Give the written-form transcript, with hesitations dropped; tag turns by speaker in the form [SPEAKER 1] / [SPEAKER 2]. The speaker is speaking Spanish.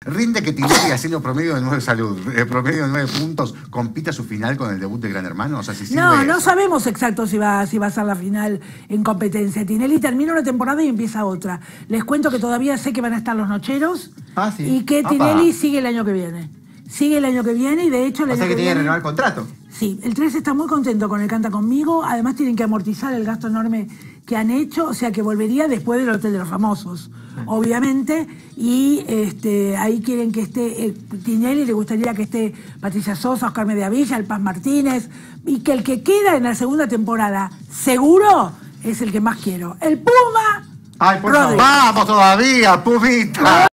[SPEAKER 1] ¿Rinde que Tinelli, haciendo promedio de 9 promedio de 9 puntos, compita su final con el debut de Gran Hermano? O sea, si
[SPEAKER 2] no
[SPEAKER 1] eso.
[SPEAKER 2] sabemos exacto si va a ser la final en competencia. Tinelli termina una temporada y empieza otra. Les cuento que todavía sé que van a estar los Nocheros y que Tinelli sigue el año que viene. Sigue el año que viene y de hecho...
[SPEAKER 3] O sea que tiene que renovar el contrato.
[SPEAKER 2] Sí, el 3 está muy contento con el Canta Conmigo. Además tienen que amortizar el gasto enorme que han hecho. O sea que volvería después del Hotel de los Famosos, obviamente. Y ahí quieren que esté Tinelli, le gustaría que esté Patricia Sosa, Oscar Mediavilla, el Paz Martínez. Y que el que queda en la segunda temporada, seguro, es el que más quiero. El Puma.
[SPEAKER 1] ¡Ay, por favor! ¡Vamos todavía, Pumita!